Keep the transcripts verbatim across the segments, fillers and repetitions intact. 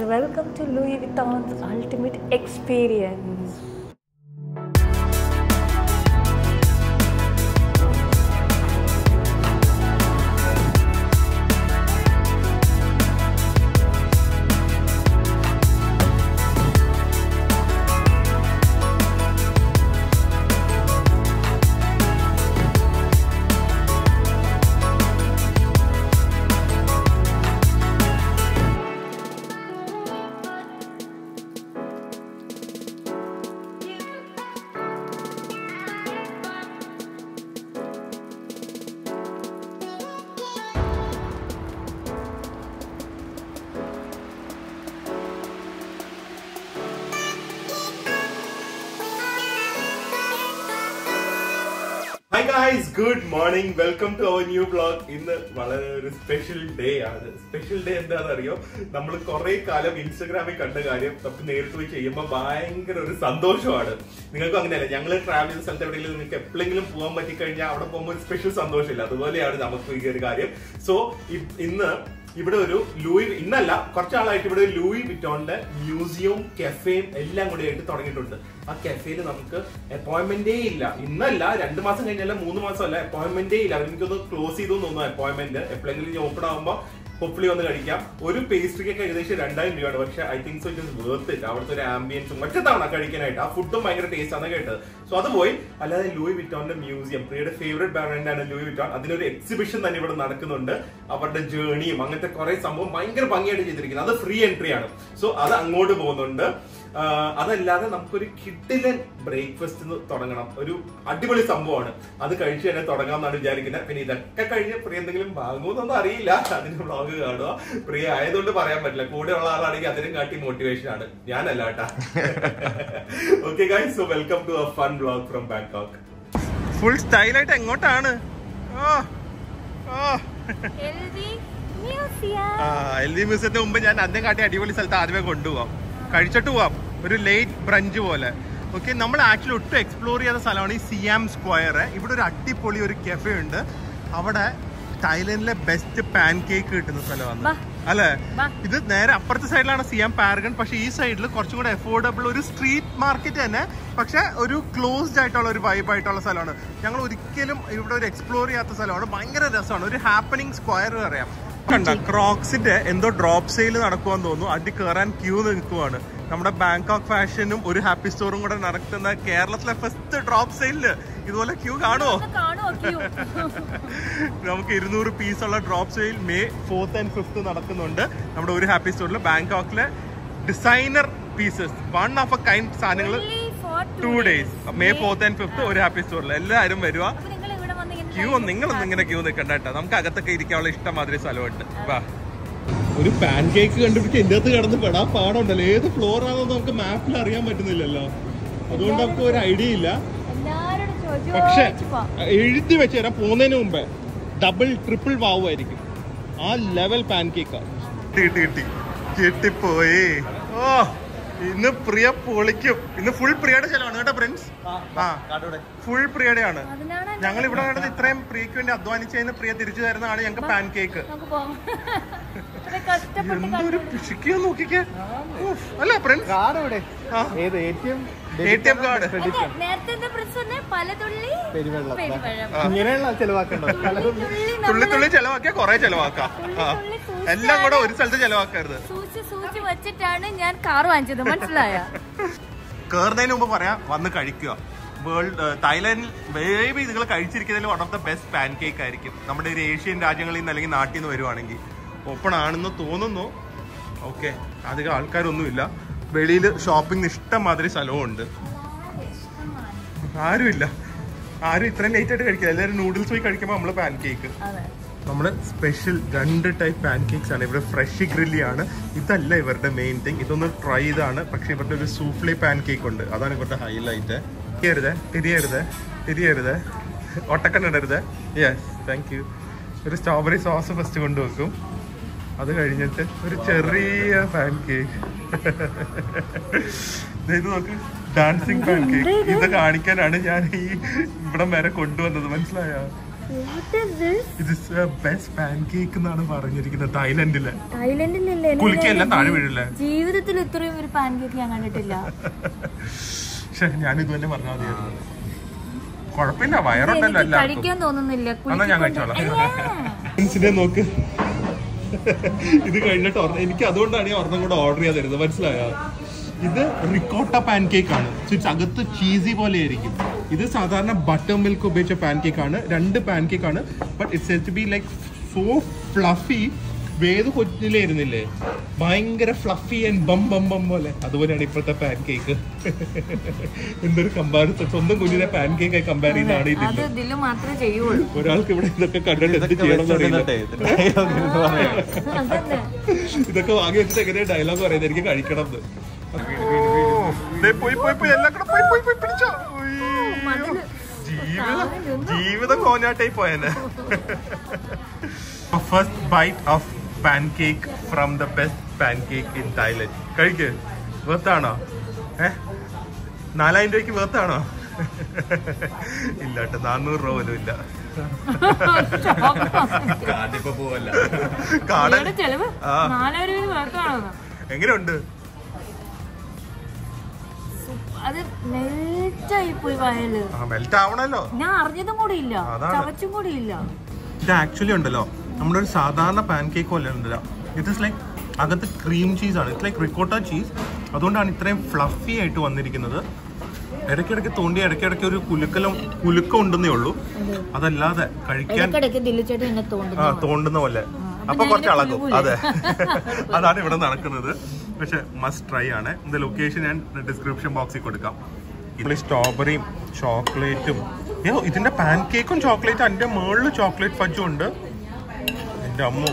and welcome to Louis Vuitton's Ultimate Experience. Hi guys, good morning. Welcome to our new vlog. ഇന്ന് വളരെ ഒരു special day ആണ്. Special day എന്താണെന്ന് അറിയോ? നമ്മൾ കുറെ കാലം ഇൻസ്റ്റാഗ്രാമിൽ കണ്ട കാര്യം നമുക്ക് നേരിട്ട് പോയി ചെയ്യുമ്പോൾ ഭയങ്കര ഒരു സന്തോഷമാണ്. നിങ്ങൾക്കും അങ്ങനെയല്ല, ഞങ്ങൾ ട്രാവൽ ചെയ്ത സ്ഥലത്ത് എവിടെയെങ്കിലും നിങ്ങൾക്ക് എപ്പോഴെങ്കിലും പോകാൻ പറ്റിക്കഴിഞ്ഞാൽ അവിടെ പോകുമ്പോൾ ഒരു സ്പെഷ്യൽ സന്തോഷമില്ല. അതുപോലെയാണ് നമുക്ക് ഈ ഒരു കാര്യം. സോ ഇന്ന് ഇവിടെ ഒരു ലൂയി ഇന്നല്ല കുറച്ചാളായിട്ട് ഇവിടെ ലൂയി വിറ്റോണിന്റെ മ്യൂസിയവും കഫേയും എല്ലാം കൂടി ആയിട്ട് തുടങ്ങിയിട്ടുണ്ട്. ആ കഫേയിൽ നമുക്ക് അപ്പോയിന്റ്മെന്റേ ഇല്ല. ഇന്നല്ല, രണ്ടു മാസം കഴിഞ്ഞല്ല, മൂന്ന് മാസം അല്ല, അപ്പോയിന്റ്മെന്റേ ഇല്ല. എനിക്കൊന്ന് ക്ലോസ് ചെയ്തു തോന്നുന്നു അപ്പോയിന്റ്മെന്റ്. എപ്പോഴെങ്കിലും ഓപ്പൺ ആകുമ്പോൾ ഹോപ്പ്ഫുള്ളി വന്ന് കഴിക്കാം. ഒരു പേസ്ട്രിക്കൊക്കെ ഏകദേശം രണ്ടായിരം രൂപയാണ്. പക്ഷെ I think so it is worth it. അവിടുത്തെ ഒരു ആംബിയൻസും മറ്റേ തവണ കഴിക്കാനായിട്ട് ആ ഫുഡും ഭയങ്കര ടേസ്റ്റ് ആണ് കേട്ടത്. സോ അത് പോയി. അല്ലാതെ ലൂയി വിറ്റോണിന്റെ മ്യൂസിയം, പ്രിയയുടെ ഫേവറേറ്റ് ബ്രാൻഡാണ് ലൂയി വിറ്റോൺ. അതിനൊരു എക്സിബിഷൻ തന്നെ ഇവിടെ നടക്കുന്നുണ്ട്. അവരുടെ ജേണിയും അങ്ങനത്തെ കുറെ സംഭവം ഭയങ്കര ഭംഗിയായിട്ട് ചെയ്തിരിക്കുന്നത്. അത് ഫ്രീ എൻട്രി ആണ്. സോ അത് അങ്ങോട്ട് പോകുന്നുണ്ട്. അതല്ലാതെ നമുക്കൊരു കിഡിലൻ ബ്രേക്ക്ഫാസ്റ്റ് തുടങ്ങണം. ഒരു അടിപൊളി സംഭവമാണ്. അത് കഴിച്ച് തന്നെ തുടങ്ങാം എന്നാണ് വിചാരിക്കുന്നത്. പിന്നെ ഇതൊക്കെ കഴിഞ്ഞ് പ്രിയ എന്തെങ്കിലും വാങ്ങുമെന്നൊന്നും അറിയില്ല. അതിന് വ്ളോഗ് കാണുക. പ്രിയ ആയതുകൊണ്ട് പറയാൻ പറ്റില്ല. കൂടെ ഉള്ള ആളാണെങ്കിൽ അതിനും കാട്ടി മോട്ടിവേഷൻ ആണ്. ഞാനല്ല കേട്ടാ. Okay guys, so welcome to a fun vlog from Bangkok. Full സ്റ്റൈലായിട്ട് എങ്ങോട്ടാണ്? എൽ ഡി മ്യൂസിയത്തിന് മുമ്പ് ഞാൻ അതിനെ കാട്ടി അടിപൊളി സ്ഥലത്ത് ആദ്യമേ കൊണ്ടുപോകാം. കഴിച്ചിട്ട് പോവാം. ഒരു ലേറ്റ് ബ്രഞ്ച് പോലെ. ഓക്കെ, നമ്മൾ ആക്ച്വലി ഒട്ടും എക്സ്പ്ലോർ ചെയ്യാത്ത സ്ഥലമാണ് ഈ സിയാം സ്ക്വയർ. ഇവിടെ ഒരു അടിപൊളി ഒരു കഫേ ഉണ്ട്. അവിടെ തായ്ലൻഡിലെ ബെസ്റ്റ് പാൻ കേക്ക് കിട്ടുന്ന സ്ഥലമാണ് അല്ലെ. ഇത് നേരെ അപ്പുറത്തെ സൈഡിലാണ് സിയാം പാരഗൺ. പക്ഷെ ഈ സൈഡിൽ കുറച്ചും കൂടെ അഫോർഡബിൾ ഒരു സ്ട്രീറ്റ് മാർക്കറ്റ് തന്നെ, പക്ഷെ ഒരു ക്ലോസ്ഡ് ആയിട്ടുള്ള ഒരു വൈബ് ആയിട്ടുള്ള സ്ഥലമാണ്. ഞങ്ങൾ ഒരിക്കലും ഇവിടെ ഒരു എക്സ്പ്ലോർ ചെയ്യാത്ത സ്ഥലമാണ്. ഭയങ്കര രസമാണ്. ഒരു ഹാപ്പനിങ് സ്ക്വയർ അറിയാം. കണ്ട ക്രോക്സിന്റെ എന്തോ ഡ്രോപ്പ് സെയിൽ നടക്കുവാന്ന് തോന്നുന്നു. അതിൽ കയറാൻ ക്യൂ നിൽക്കുവാണ്. നമ്മുടെ ബാങ്കോക്ക് ഫാഷനും ഒരു ഹാപ്പി സ്റ്റോറും കൂടെ നടത്തുന്ന കേരളത്തിലെ ഫസ്റ്റ് ഡ്രോപ്പ് സെയിലില് ഇതുപോലെ ക്യൂ കാണുമോ? നമുക്ക് ഇരുന്നൂറ് പീസുള്ള drop sale May fourth and fifth നടക്കുന്നുണ്ട് നമ്മുടെ ഒരു ഹാപ്പി സ്റ്റോറിൽ. ബാങ്കോക്കിലെ designer pieces, one of a kind സാധനങ്ങൾ two days May fourth and fifth ഒരു ഹാപ്പി സ്റ്റോറിൽ. എല്ലാവരും വരുക. ക്യൂ നിങ്ങളൊന്നും ഇങ്ങനെ ക്യൂ നിൽക്കണ്ട കേട്ടോ. നമുക്ക് അകത്തൊക്കെ ഇരിക്കാനുള്ള ഇഷ്ടമാതിരി സ്ഥലമുണ്ട്. വാ. ഒരു പാൻ കേക്ക് കണ്ടുപിടിച്ച് എന്റെ അകത്ത് കിടന്ന് പെടാൻ പാടുണ്ടല്ലോ. ഏത് ഫ്ലോർ ആണെന്ന് നമുക്ക് മാപ്പിൽ അറിയാൻ പറ്റുന്നില്ലല്ലോ. അതുകൊണ്ട് നമുക്ക് ഒരു ഐഡിയ ഇല്ല. പക്ഷെ എഴുതി വെച്ച് തരാം പോകുന്നതിന് മുമ്പേ ഡബിൾ ട്രിപ്പിൾ വാവുമായിരിക്കും. ആ ലെവൽ പാൻ കേക്കാ. കിട്ടി കിട്ടി കിട്ടിപ്പോയി. ഓ, ഇന്ന് പ്രിയ പൊളിക്കും. ഇന്ന് ഫുൾ പ്രിയയുടെ ചെലവാണ് കേട്ടോ ഫ്രണ്ട്സ്. ആ, ഫുൾ പ്രിയയുടെ ആണ്. ഞങ്ങൾ ഇവിടെ കണ്ടത് ഇത്രയും പ്രിയക്ക് വേണ്ടി അധ്വാനിച്ചതിന് പ്രിയ തിരിച്ചു തരുന്നതാണ് ഞങ്ങൾക്ക് പാൻ കേക്ക്. എന്തൊരു പിശുക്കിയോ നോക്കിക്കേ അല്ലേ ഫ്രണ്ട്സ്. ഇങ്ങനെയുള്ള ചെലവാക്കണ്ടോ? തുള്ളി തുള്ളി ചെലവാക്കിയാ കൊറേ ചെലവാക്കാം. എല്ലാം കൂടെ ഒരു സ്ഥലത്ത് ചെലവാക്കരുത്. വെച്ചിട്ടാണ് ഞാൻ കാർ വാങ്ങിച്ചത്, മനസ്സിലായ? കേറുന്നതിന് മുമ്പ് പറയാം, വന്ന് കഴിക്കുക. വേൾഡ് തായ്ലാൻഡിൽ ബേബി നിങ്ങൾ കഴിച്ചിരിക്കുന്നതിൽ one of the best pancake ആയിരിക്കും. നമ്മുടെ ഒരു ഏഷ്യൻ രാജ്യങ്ങളിൽ നിന്ന് അല്ലെങ്കിൽ നാട്ടിൽ നിന്ന് വരുവാണെങ്കിൽ. ഓപ്പൺ ആണെന്ന് തോന്നുന്നു. ഓക്കെ, അധികം ആൾക്കാരൊന്നുമില്ല. വെളിയിൽ ഷോപ്പിംഗ് ഇഷ്ടംമാതിരി സ്ഥലവും ഉണ്ട്. ആരുമില്ല, ആരും ഇത്രയും ലേറ്റ് ആയിട്ട് കഴിക്കില്ല. എല്ലാവരും നൂഡിൽസ് പോയി കഴിക്കുമ്പോൾ നമ്മള് പാൻ കേക്ക്. നമ്മുടെ സ്പെഷ്യൽ രണ്ട് ടൈപ്പ് പാൻ കേക്ക്സ് ആണ്. ഇവിടെ ഫ്രഷ് ഗ്രില്ലി ആണ്. ഇതല്ല ഇവരുടെ മെയിൻ തിങ്. ഇതൊന്ന് ട്രൈ ചെയ്താണ്. പക്ഷെ ഇവരുടെ ഒരു സൂഫ്ലി പാൻ കേക്ക് ഉണ്ട്. അതാണ് ഇവരുടെ ഹൈലൈറ്റ്. തിരിയരുത് തിരിയരുത് തിരിയരുത് ഒട്ടക്കണ്ണിടരുത്. Yes, thank you. ഒരു സ്ട്രോബെറി സോസ് ഫസ്റ്റ് കൊണ്ടുവെക്കും. അത് കഴിഞ്ഞിട്ട് ഒരു ചെറിയ പാൻ കേക്ക്. ഇത് നോക്ക്, ഡാൻസിങ് പാൻ കേക്ക്. ഇത് കാണിക്കാനാണ് ഞാൻ ഈ ഇവിടം വരെ കൊണ്ടുവന്നത്, മനസ്സിലായോ? തായ്ലൻഡിലെ തായ്ലൻഡിലല്ലേ താഴെ വീഴില്ലേ ജീവിതത്തിൽ ഇത്രയും ഒരു പാൻ കേക്ക് ഞാൻ കണ്ടിട്ടില്ല. ഞാൻ ഇത് തന്നെ പറഞ്ഞാൽ മതിയായിരുന്നു. കുഴപ്പമില്ല, വയറുണ്ടല്ലോ, കഴിക്കാൻ തോന്നുന്നില്ല. ഞാൻ കഴിച്ചോളാം. നോക്ക്, ഇത് കഴിഞ്ഞിട്ട് എനിക്ക് അതുകൊണ്ടാണ് ഞാൻ ഒരെണ്ണം കൂടെ ഓർഡർ ചെയ്യാൻ തരുന്നത്, മനസ്സിലായോ? ഇത് റിക്കോട്ട പാൻ കേക്ക് ആണ്. അകത്ത് ചീസി പോലെ ആയിരിക്കും. ഇത് സാധാരണ ബട്ടർ മിൽക്ക് ഉപയോഗിച്ച പാൻ കേക്ക് ആണ്. രണ്ട് പാൻ കേക്ക് ആണ്. But it's to be like so fluffy. Veda കൊച്ചിലായിരുന്നില്ലേ, ഭയങ്കര ഫ്ലഫി ആൻഡ് ബം ബം ബം പോലെ, അതുപോലെയാണ് ഇപ്പോഴത്തെ പാൻ കേക്ക്. എന്തൊരു കമ്പാരിസൺ, സ്വന്തം കുഞ്ഞിനെ പാൻ കേക്ക് ആയി കമ്പയർ ചെയ്യുന്നതാണ് ഇതിൽ. ഒരാൾക്ക് ഇവിടെ ഇതൊക്കെ കണ്ടിട്ട് എന്ത് ചെയ്യണം ഇതൊക്കെ വാങ്ങി വെച്ചിട്ട് എങ്ങനെയാ ഡയലോഗ് പറയുന്നത്, എനിക്ക് കഴിക്കണം എന്ന്. പോയി പോയി പോയി എല്ലാം കൂടെ പോയി പോയി പോയി പിടിച്ചോ. ജീവിതം ജീവിതം കോഞ്ഞാട്ടായി പോയനെ. First bite of pancake from the best pancake in Thailand. കഴിക്ക്, വേർത്താണോ? ഏ നാലായിരം രൂപയ്ക്ക് വേർത്താണോ? ഇല്ല കേട്ടോ, നാന്നൂറ് രൂപ പോലും ഇല്ല. എങ്ങനെയുണ്ട്? മെൽറ്റ് ആവണല്ലോ. ഞാൻ അറിഞ്ഞതും കൂടി ഇല്ല, ചവച്ചും കൂടി ഇല്ല. ഇത് ആക്ച്വലി ഉണ്ടല്ലോ നമ്മുടെ ഒരു സാധാരണ പാൻ കേക്ക് പോലെ ഉണ്ടല്ലോ. ഇറ്റ് ഇസ് ലൈക്ക് അകത്ത് ക്രീം ചീസ് ആണ്. It's like ricotta cheese. അതുകൊണ്ടാണ് ഇത്രയും ഫ്ലഫി ആയിട്ട് വന്നിരിക്കുന്നത്. ഇടയ്ക്കിടയ്ക്ക് തോണ്ടി ഇടയ്ക്കിടയ്ക്ക് ഒരു കുലുക്കലും കുലുക്കം ഉണ്ടെന്നേ ഉള്ളൂ. അതല്ലാതെ കഴിക്കാൻ ആ തോണ്ടുന്ന പോലെ. അപ്പൊ കുറച്ച് അളകും. അതെ, അതാണ് ഇവിടെ നടക്കുന്നത്. പക്ഷെ മസ്റ്റ് ട്രൈ ആണ്. ഇതിന്റെ ലൊക്കേഷൻ ഞാൻ ഡിസ്ക്രിപ്ഷൻ ബോക്സിൽ കൊടുക്കാം. ഇതിൽ സ്ട്രോബെറിയും ചോക്ലേറ്റും, ഇതിന്റെ പാൻ കേക്കും ചോക്ലേറ്റും, അതിന്റെ മുകളിൽ ചോക്ലേറ്റ് ഫഡ്ജും ഉണ്ട്. എന്റെ അമ്മോ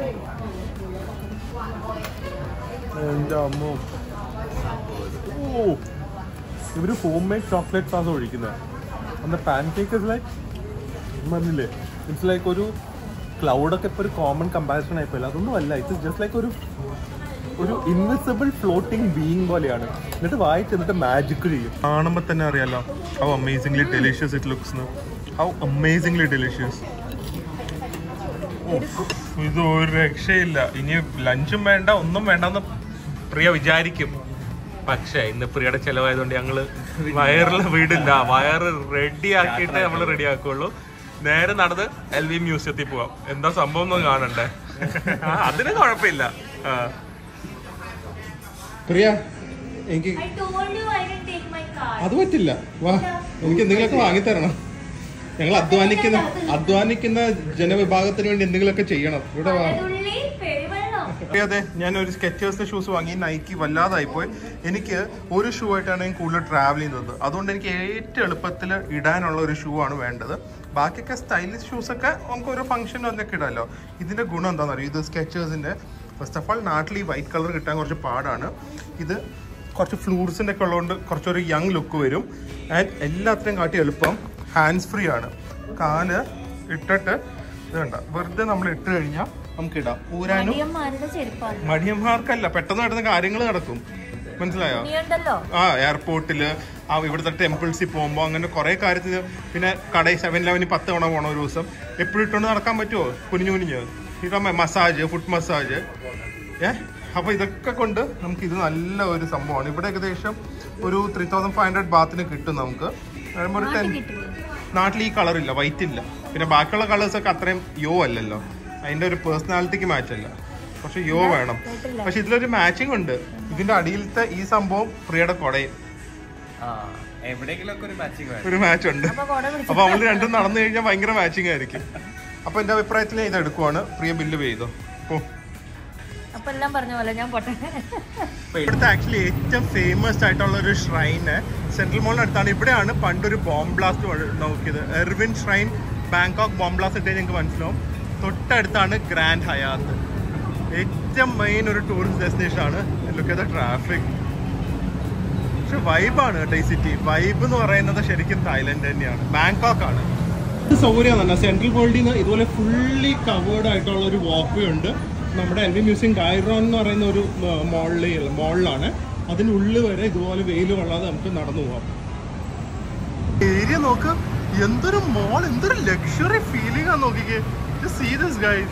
എന്റെ അമ്മോ ഓ, ഇവര് ഹോം മെയ്ഡ് ചോക്ലേറ്റ് സാധനം ഒഴിക്കുന്നത്. അന്ന് പാൻ കേക്ക് ഇസ് ലൈക്ക് പറഞ്ഞില്ലേ, ഇറ്റ്സ് ലൈക്ക് ഒരു ക്ലൗഡൊക്കെ ഇപ്പൊ ഒരു കോമൺ കമ്പാരിസൺ ആയിപ്പോയില്ല. അതൊന്നും അല്ല. ഇറ്റ്സ് ജസ്റ്റ് ലൈക്ക് ഒരു ഒരു ഇൻവിസിബിൾ ഫ്ലോട്ടിംഗ് ബീയിങ് പോലെയാണ്. എന്നിട്ട് വായിച്ച് എന്നിട്ട് മാജിക് ചെയ്യും. കാണുമ്പോൾ തന്നെ അറിയാലോ how amazingly delicious it looks. How amazingly delicious. ഇത് ഒരു രക്ഷയില്ല. ഇനി ലഞ്ചും വേണ്ട, ഒന്നും വേണ്ടെന്ന് പ്രിയ വിചാരിക്കും. പക്ഷെ ഇന്ന് പ്രിയയുടെ ചെലവായതുകൊണ്ട് ഞങ്ങള് വയറിൽ വീടില്ല, വയറ് റെഡി ആക്കിയിട്ട് നമ്മൾ റെഡി ആക്കുള്ളൂ. നേരെ നടന്ന് എൽ വി മ്യൂസിയത്തിൽ പോവാം. എന്താ സംഭവം ഒന്നും കാണണ്ടേ? അതിന് കുഴപ്പമില്ല. പ്രിയ എനിക്ക് അത് പറ്റില്ല. വാ, എനിക്ക് എന്തെങ്കിലുമൊക്കെ വാങ്ങിത്തരണം. ഞങ്ങൾ അധ്വാനിക്കുന്ന അധ്വാനിക്കുന്ന ജനവിഭാഗത്തിന് വേണ്ടി എന്തെങ്കിലുമൊക്കെ ചെയ്യണം. ഇവിടെ വാ. അതെ, ഞാൻ ഒരു സ്കെച്ചേഴ്സിന്റെ ഷൂസ് വാങ്ങി. നൈക്കി വല്ലാതായിപ്പോയി. എനിക്ക് ഒരു ഷൂ ആയിട്ടാണ് ഞാൻ കൂടുതൽ ട്രാവൽ ചെയ്യുന്നത്. അതുകൊണ്ട് എനിക്ക് ഏറ്റവും എളുപ്പത്തിൽ ഇടാനുള്ള ഒരു ഷൂ ആണ് വേണ്ടത്. ബാക്കിയൊക്കെ സ്റ്റൈലിഷ് ഷൂസൊക്കെ നമുക്ക് ഓരോ ഫംഗ്ഷനും അതിനൊക്കെ ഇടാമല്ലോ. ഇതിന്റെ ഗുണം എന്താണെന്ന് അറിയാം, ഇത് സ്കെച്ചേഴ്സിന്റെ ഫസ്റ്റ് ഓഫ് ഓൾ നാട്ടിൽ ഈ വൈറ്റ് കളർ കിട്ടാൻ കുറച്ച് പാടാണ്. ഇത് കുറച്ച് ഫ്ലൂർസിൻ്റെ ഒക്കെ ഉള്ളതുകൊണ്ട് കുറച്ചൊരു യങ് ലുക്ക് വരും. ആൻഡ് എല്ലാത്തിനും കാട്ടി എളുപ്പം ഹാൻഡ്സ് ഫ്രീ ആണ്. കാല് ഇട്ടിട്ട് ഇത് കണ്ട, വെറുതെ നമ്മൾ ഇട്ട് കഴിഞ്ഞാൽ നമുക്ക് ഇടാം. ഊരാനും മടിയന്മാർക്കല്ല, പെട്ടെന്ന് പെട്ടെന്ന് കാര്യങ്ങൾ നടക്കും. മനസ്സിലായോ? ആ എയർപോർട്ടില്, ആ ഇവിടുത്തെ ടെമ്പിൾസിൽ പോകുമ്പോൾ അങ്ങനെ കുറെ കാര്യത്തിന്. പിന്നെ കടയിൽ സെവൻ ഇലവനിൽ പത്ത് തവണ പോകണം ഒരു ദിവസം. എപ്പോഴും ഇട്ടുകൊണ്ട് നടക്കാൻ പറ്റുമോ? കുനിഞ്ഞു കുനിഞ്ഞ് ഇപ്പം മസാജ്, ഫുഡ് മസാജ്, ഏ അപ്പോൾ ഇതൊക്കെ കൊണ്ട് നമുക്ക് ഇത് നല്ല ഒരു സംഭവമാണ്. ഇവിടെ ഏകദേശം ഒരു ത്രീ തൗസൻഡ് ഫൈവ് ഹൺഡ്രഡ് ബാത്തിന് കിട്ടും നമുക്ക്. ഒരു ടെൻ നാട്ടിൽ ഈ കളറില്ല, വൈറ്റ് ഇല്ല. പിന്നെ ബാക്കിയുള്ള കളേഴ്സൊക്കെ അത്രയും യോ അല്ലല്ലോ, അതിൻ്റെ ഒരു പേഴ്സണാലിറ്റിക്ക് മാച്ച് അല്ല. പക്ഷെ യോ വേണം. പക്ഷെ ഇതിലൊരു മാച്ചിങ് ഉണ്ട്. ഇതിന്റെ അടിയിലത്തെ ഈ സംഭവം പ്രിയയുടെ കൊടയും ഒരു മാച്ച് ഉണ്ട്. അപ്പൊ അവള് രണ്ടും നടന്നു കഴിഞ്ഞാൽ ഭയങ്കര മാച്ചിങ് ആയിരിക്കും. അപ്പൊ എന്റെ അഭിപ്രായത്തിൽ ഇത് എടുക്കുവാണ്. പ്രിയ ബില്ല് ചെയ്തോ. ഇവിടുത്തെ ആക്ച്വലി ഏറ്റവും ഫേമസ് ആയിട്ടുള്ള ഒരു ഷ്രൈന് സെൻട്രൽ മോളിന് അടുത്താണ്. ഇവിടെയാണ് പണ്ടൊരു ബോംബ് ബ്ലാസ്റ്റ് നോക്കിയത്. Erawan shrine Bangkok bomb blast ഇട്ടേ ഞങ്ങൾക്ക് മനസ്സിലാവും. തൊട്ടടുത്താണ് ഗ്രാൻഡ് ഹയാത്ത്. ഏറ്റവും മെയിൻ ഒരു ടൂറിസ്റ്റ് ഡെസ്റ്റിനേഷൻ ആണ്. Look at the traffic. പക്ഷെ വൈബാണ് കേട്ടോ ഈ സിറ്റി. വൈബ് എന്ന് പറയുന്നത് ശരിക്കും തായ്ലൻഡ് തന്നെയാണ്, ബാങ്കോക്ക് ആണ്. സൗകര്യം തന്നെ സെൻട്രൽ വേൾഡിൽ നിന്ന് ഇതുപോലെ ഫുള്ളി കവേർഡ് ആയിട്ടുള്ള ഒരു വാക്ക് വേ ഉണ്ട്. നമ്മുടെ എൽ വി മ്യൂസിയം ഗൈറോൺ എന്ന് പറയുന്ന ഒരു മോളിൽ മോളിലാണ്. അതിനുള്ളിൽ വരെ ഇതുപോലെ വെയിൽ കൊള്ളാതെ നമുക്ക് നടന്നു പോകാം. ഏരിയ നോക്ക്, എന്തൊരു മോൾ, എന്തൊരു ലക്ഷറി ഫീലിംഗ് ആണ് നോക്കിക്കേ. സീ ദിസ് ഗൈസ്,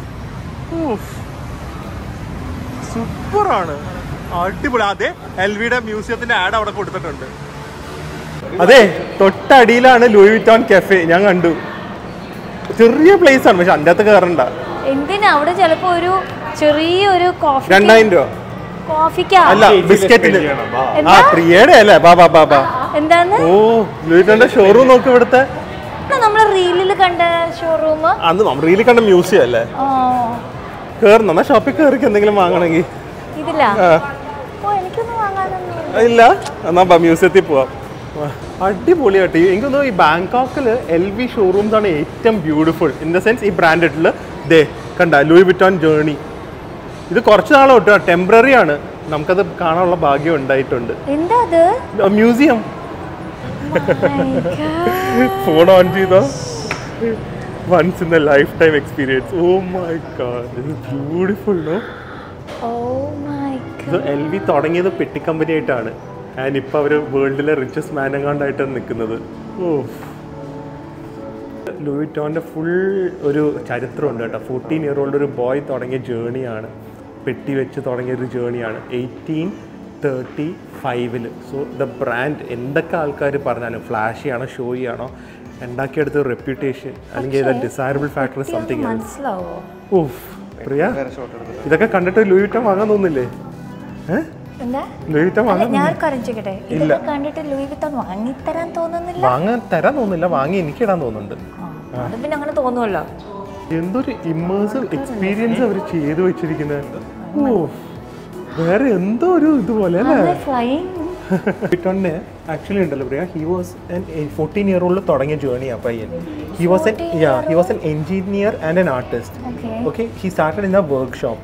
സൂപ്പറാണ്, അടിപൊളി. അതെ, എൽ വിയുടെ മ്യൂസിയത്തിന്റെ ആഡ് അവിടെ കൊടുത്തിട്ടുണ്ട്. അതെ, തൊട്ടടിയിലാണ് ലൂയി വിറ്റോൺ കഫേ. ഞാൻ കണ്ടു, ചെറിയ പ്ലേസ് ആണ്, പക്ഷെ അതിൻ്റെ അകത്ത് കയറണ്ട. എന്തിനാ അവിടെ ചിലപ്പോ ഒരു ചെറിയൊരു കോഫി രണ്ടായിരം രൂപ കോഫിക്കാ അല്ല ബിസ്ക്കറ്റിന്. ആ പ്രിയയുടെ അല്ലേ? ബാബാ ബാബാ എന്താണ്? ഓ, ലൂയി വിറ്റോന്റെ ഷോറൂം നോക്ക്. ഇവിടുത്തെ നമ്മള് റീലിൽ കണ്ട ഷോറൂം, അന്ന് നമ്മൾ റീലിൽ കണ്ട മ്യൂസിയം അല്ലേ? കേറുന്ന എന്നാ ഷോപ്പിൽ കയറിക്ക് എന്തെങ്കിലും വാങ്ങണമെങ്കിൽ. ഇതില്ല എനിക്കൊന്നും വാങ്ങാനൊന്നും ഇല്ല, എന്നാ മ്യൂസിയത്തിൽ പോവാം. അടിപൊളിയായിട്ട് എനിക്ക് തോന്നുന്നു ഈ ബാങ്കോക്കിൽ എൽ വി ഷോറൂംസ് ആണ് ഏറ്റവും ബ്യൂട്ടിഫുൾ. ഇൻ ദ സെൻസ് ഈ ബ്രാൻഡഡിൽ ദേ കണ്ട ലൂയി വിറ്റോൺ ജേർണി. ഇത് കുറച്ച് നാൾ തൊട്ട് ടെമ്പററി ആണ്, നമുക്കത് കാണാനുള്ള ഭാഗ്യം ഉണ്ടായിട്ടുണ്ട്. എന്താ അത്? മ്യൂസിയം. ഫോൺ ഓൺ ചെയ്തോ, once in a lifetime experience. Oh my god, this is beautiful. No, ഇത് എൽ വി തുടങ്ങിയത് പെട്ടി കമ്പനി ആയിട്ടാണ്, ആൻഡ് ഇപ്പം അവർ വേൾഡിലെ റിച്ചസ്റ്റ് മാൻ എങ്ങാണ്ടായിട്ടാണ് നിൽക്കുന്നത്. ഓ, ലൂയി വിറ്റോൻ്റെ ഫുൾ ഒരു ചരിത്രമുണ്ട് കേട്ടോ. ഫോർട്ടീൻ ഇയർ ഓൾഡ് ഒരു ബോയ് തുടങ്ങിയ ജേണിയാണ്, പെട്ടി വെച്ച് തുടങ്ങിയൊരു ജേണിയാണ് എയ്റ്റീൻ തേർട്ടി ഫൈവില്. സോ ദ ബ്രാൻഡ് എന്തൊക്കെ ആൾക്കാർ പറഞ്ഞാലും ഫ്ലാഷി ആണോ ഷോയി ആണോ, ഉണ്ടാക്കിയെടുത്ത റെപ്യൂട്ടേഷൻ അല്ലെങ്കിൽ desirable factor something. Oh Priya, ഇതൊക്കെ കണ്ടിട്ട് ലൂയി വിറ്റോൺ വാങ്ങാൻ തോന്നില്ലേ? ഏഹ് വാങ്ങാൻ തരാൻ തോന്നില്ല, വാങ്ങി എനിക്ക് ഇടാൻ തോന്നുന്നുണ്ട്. എന്തൊരു ഇമ്മേഴ്സീവ് എക്സ്പീരിയൻസ് അവർ ചെയ്തു വെച്ചിരിക്കുന്നത്. ഓ, വേറെ എന്തോ ഒരു ഇതുപോലെ അല്ലേ? വിറ്റോണിന് ആക്ച്വലി ഉണ്ടല്ലോ Priya, he was fourteen year old തുടങ്ങിയ ജേർണിയാ പയ്യൻ. He was an yeah he was an engineer and an artist. Okay, he started in a workshop.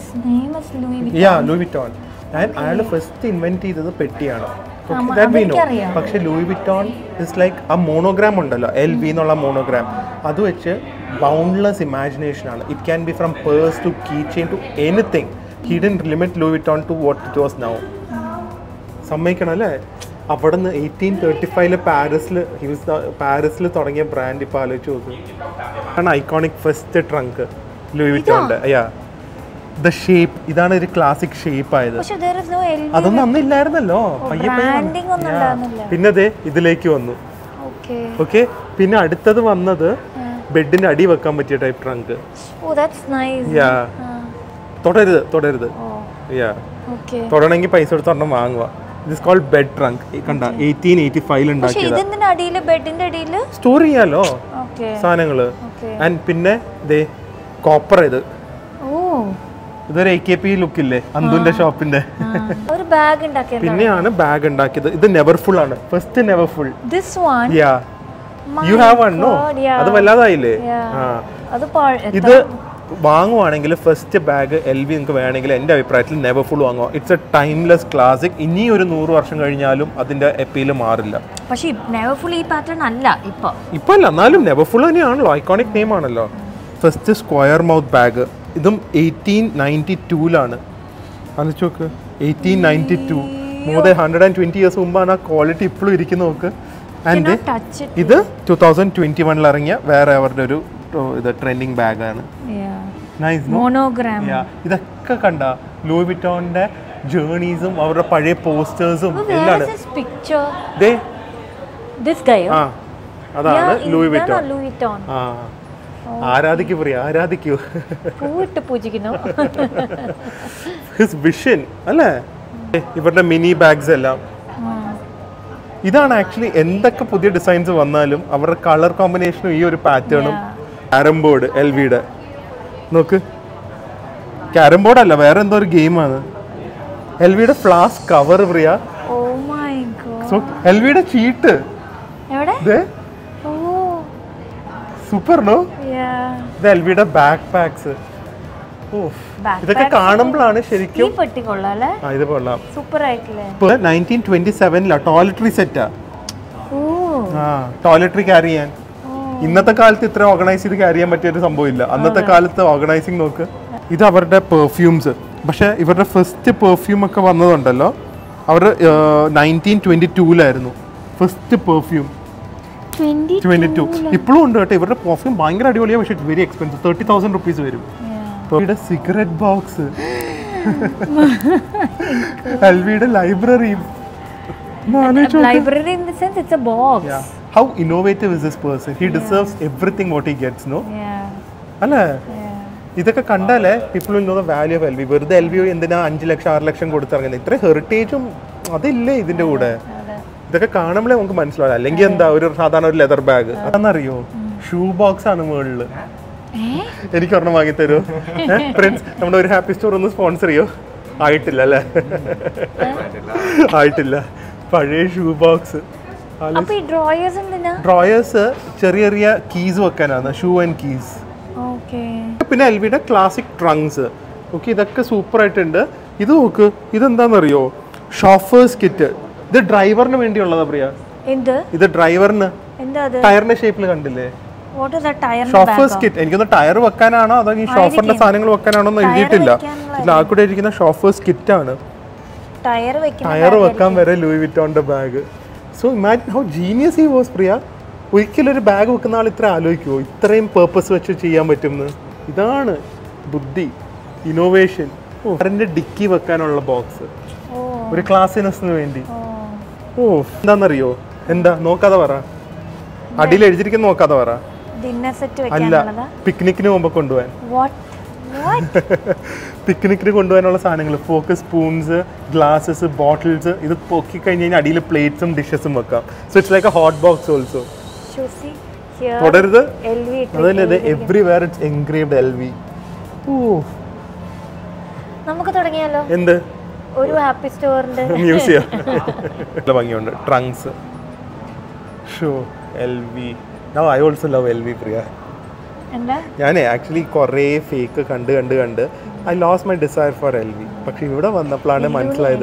Yeah, Louis Vuitton. And അയാൾ ഫസ്റ്റ് ഇൻവെന്റ് ചെയ്തത് പെട്ടിയാണ്. പക്ഷെ ലൂയി വിറ്റോൺ ഇസ് ലൈക്ക് ആ monogram ഉണ്ടല്ലോ, L V എന്നുള്ള മോണോഗ്രാം, അത് വെച്ച് boundless imagination ആണ്. It can be from purse to key chain to anything. He didn't limit Louis Vuitton to what it was now. സമ്മതിക്കണം അല്ലേ? അവിടെ നിന്ന് എയ്റ്റീൻ തേർട്ടി ഫൈവില് പാരീസിൽ പാരീസിൽ തുടങ്ങിയ ബ്രാൻഡ് ഇപ്പോൾ ആലോചിച്ച് നോക്ക്. ആണ് ഐക്കോണിക് ഫസ്റ്റ് ട്രങ്ക് ലൂയി വിറ്റോന്റെ. യാ, ദ ഷേപ്പ് ഇതാണ് ഒരു ക്ലാസിക് ഷേപ്പ് ആയത്. അതൊന്നും അന്ന് ഇല്ലായിരുന്നല്ലോ. പിന്നെ അതെ ഇതിലേക്ക് വന്നു. ഓക്കെ, പിന്നെ അടുത്തത് വന്നത് ബെഡിന്റെ അടി വെക്കാൻ പറ്റിയ ടൈപ്പ് ട്രങ്ക്. യാ, തൊടരുത് തൊടരുത്. യാ, തൊടണമെങ്കിൽ പൈസ കൊടുത്ത് ഒരെണ്ണം വാങ്ങുക. This cold bed trunk. കണ്ട, എയ്റ്റീൻ എയ്റ്റി ഫൈവിൽ ഉണ്ടാക്കിയത്. സ്റ്റോർ ചെയ്യാലോ സാധനങ്ങള്. ആൻഡ് പിന്നെ ദേ കോപ്പർ. ഇത് ഇതൊരു എ കെ പി ലുക്ക് ഇല്ലേ അന്തുന്റെ ഷോപ്പിന്റെ. പിന്നെയാണ് ബാഗ് ഉണ്ടാക്കിയത്. ഇത് നെവർ ഫുൾ ആണ്. First never full. Yeah, you have one. No, അത് വല്ലാതായില്ലേ? ഇത് വാങ്ങുവാണെങ്കിൽ ഫസ്റ്റ് ബാഗ് എൽ വി നിങ്ങൾക്ക് വേണമെങ്കിൽ എൻ്റെ അഭിപ്രായത്തിൽ നെവർ ഫുൾ വാങ്ങുക. It's a timeless classic. ഇനി ഒരു നൂറ് വർഷം കഴിഞ്ഞാലും അതിന്റെ എപ്പീൽ മാറില്ല. പക്ഷേ നെവർ ഫുൾ ഈ പാറ്റേൺ അല്ല ഇപ്പൊ. ഇപ്പൊ അല്ല, എന്നാലും നെവർ ഫുൾ തന്നെയാണല്ലോ, ഐക്കോണിക് നെയിം ആണല്ലോ. First square mouth bag. ഇതും എയ്റ്റീൻ നയൻറ്റി ടൂലാണ്. ആലോചിച്ച് നോക്ക്, eighteen ninety two, more than hundred and twenty years മുമ്പാണ് ആ ക്വാളിറ്റി ഇപ്പോഴും ഇരിക്കുന്ന നോക്ക്. ആൻഡ് ഇത് ടൂ തൗസൻഡ് ട്വന്റി വണ്ണിൽ ഇറങ്ങിയ വേറെ അവരുടെ ഒരു ഇത് ട്രെൻഡിങ് ബാഗാണ്. ഇതൊക്കെ കണ്ട ലൂയി വിറ്റോന്റെ ജേർണീസും അവരുടെ പഴയ പോസ്റ്റേഴ്സും എല്ലാം. അതാണ് ലൂയി വിറ്റോൺ. ആ, ആരാധിക്കൂ പ്രിയ, ആരാധിക്കൂ. ഹിസ് വിഷൻ അല്ലേ? ഇവരുടെ മിനി ബാഗ്സ് എല്ലാം ഇതാണ്. ആക്ച്വലി എന്തൊക്കെ പുതിയ ഡിസൈൻസ് വന്നാലും അവരുടെ കളർ കോമ്പിനേഷനും ഈ ഒരു പാറ്റേണും. ക്യാരം ബോർഡ് എൽ വിയുടെ നോക്ക്, ക്യാരം ബോർഡ് അല്ല, വേറെ എന്തോ ഒരു ഗെയിമാണ്. എൽ വിയുടെ ഫ്ലാസ്ക് കവർ പ്രിയ. എൽ വിയുടെ ചീട്ട് സൂപ്പർ. നോ, ഇത് എൽ വിയുടെ ബാക്ക് പാക്സ്. ഇതൊക്കെ കാണുമ്പോഴാണ് ശരിക്കും ഇത് കൊള്ളാം. നയൻറ്റീൻ ട്വന്റി സെവനിലാ ടോയ്ലറ്ററി സെറ്റാ. ടോയ്ലറ്ററി ക്യാരി ചെയ്യാൻ ഇന്നത്തെ കാലത്ത് ഇത്ര ഓർഗനൈസ് ചെയ്ത് ക്യാരി ചെയ്യാൻ പറ്റിയ ഒരു സംഭവം ഇല്ല. അന്നത്തെ കാലത്ത് ഓർഗനൈസിങ് നോക്ക്. ഇത് അവരുടെ പെർഫ്യൂംസ്. പക്ഷെ ഇവരുടെ ഫസ്റ്റ് പെർഫ്യൂം ഒക്കെ വന്നതുണ്ടല്ലോ, അവർ നയൻറ്റീൻ ട്വന്റി ടൂലായിരുന്നു ഫസ്റ്റ് പെർഫ്യൂം. ട്വന്റി ടു ഇപ്പോഴും ഉണ്ട് കേട്ടോ. ഇവരുടെ പെർഫ്യൂം ഭയങ്കര അടിപൊളിയാണ്, പക്ഷേ very expensive. Thirty thousand rupees വരും. ഇവിടെ സിഗരറ്റ് ബോക്സ്, എൽവിയുടെ library. Library in the sense it's a box. Yeah. How innovative is this person? He deserves yeah. everything what he gets, no? Yeah. അല്ലേ? ഇതൊക്കെ കണ്ടാലേ people will know the value of L V. വെറുതെ L V എന്തിനാ അഞ്ച് ലക്ഷം ആറ് ലക്ഷം കൊടുത്തിറങ്ങുന്നത്? ഇത്ര ഹെറിറ്റേജും അതില്ലേ ഇതിന്റെ കൂടെ? ഇതൊക്കെ കാണുമ്പോഴേ നമുക്ക് മനസ്സിലാവും. അല്ലെങ്കിൽ എന്താ ഒരു സാധാരണ ഒരു ലെതർ ബാഗ് അതെന്നറിയോ? ഷൂ ബോക്സ് ആണ് മുകളില്. എനിക്ക് ഒരെണ്ണം വാങ്ങി തരുമോ ഫ്രണ്ട്സ്? നമ്മുടെ ഒരു ഹാപ്പി സ്റ്റോർ ഒന്ന് സ്പോൺസർ ചെയ്യോ? ആയിട്ടില്ല അല്ലേ? ആയിട്ടില്ല. പഴയ ഷൂ ബോക്സ്. ഡ്രോയേഴ്സ് ചെറിയ ചെറിയ കീസ് വെക്കാനാണ്, ഷൂ ആൻഡ് കീസ്. പിന്നെ എൽവിയുടെ ക്ലാസിക് ട്രങ്ക്സ്. ഓക്കെ, ഇതൊക്കെ സൂപ്പർ ആയിട്ടുണ്ട്. ഇത് നോക്ക്, ഇതെന്താണെന്നറിയോ? ഷോഫേഴ്സ് കിറ്റ്. ഇത് ഡ്രൈവറിന് വേണ്ടിയുള്ളതാ പ്രിയ. ഇത് ഡ്രൈവറിന് ടയറിന്റെ ഷേപ്പിൽ കണ്ടില്ലേ? ഷോഫേഴ്സ് കിറ്റ്. എനിക്കൊന്ന് ടയർ വെക്കാനാണോ അതോ ഈ ഷോഫറിന്റെ സാധനങ്ങൾ വെക്കാനാണോ എന്ന് എഴുതിയിട്ടില്ല. ഇതിൽ ആ കൂടെ ഇരിക്കുന്ന ഷോഫേഴ്സ് കിറ്റ് ആണ്. ടയർ വെക്കാൻ വരെ ലൂയി വിറ്റോന്റെ bag. So imagine how genius he was Priya. ഒരിക്കലും ഒരു ബാഗ് വെക്കുന്ന ആൾ ഇത്ര ആലോചിക്കുമോ ഇത്രയും പേർപ്പസ് വെച്ച് ചെയ്യാൻ പറ്റുമെന്ന്? ഇതാണ് ബുദ്ധി, ഇന്നോവേഷൻ. കാറിന്റെ ഡിക്കി വെക്കാനുള്ള ബോക്സ്, ഒരു ക്ലാസിനെസ്സിന് വേണ്ടി. ഓ എന്താന്നറിയോ? എന്താ നോക്കാതെ പറ, അടിയിൽ എഴുതിയിരിക്കുന്ന നോക്കാതെ പറ. അല്ല, പിക്നിക്കിന് പോകുമ്പോ കൊണ്ടുപോകാൻ. പിക്നിക്കിന് കൊണ്ടുപോകാനുള്ള സാധനങ്ങൾ, ഫോക്ക്, സ്പൂൺസ്, ഗ്ലാസസ്, ബോട്ടിൽസ്. ഇത് പൊക്കി കഴിഞ്ഞ് കഴിഞ്ഞാൽ അടിയിൽ പ്ലേറ്റ്സും ഡിഷസും വെക്കാം. So it's like a hot box also. തുടരുത്. അതല്ലേ എവ്രിവെയർ ഇറ്റ്സ് എൻഗ്രേവ്ഡ് എൽവി. ഓ നമുക്ക് തുടങ്ങിയാലോ? എന്ത്? ഒരു ഹാപ്പി സ്റ്റോറിന്റെ മ്യൂസിയം. നല്ല ഭംഗിയുണ്ട്. Trunks, show, L V. Now I also love L V Priya. ഞാൻ ആക്ച്വലി കുറേ ഫേക്ക് കണ്ട് കണ്ട് കണ്ട് I lose my desire for L V. പക്ഷെ ഇവിടെ വന്നപ്പോഴാണ് മനസ്സിലായത്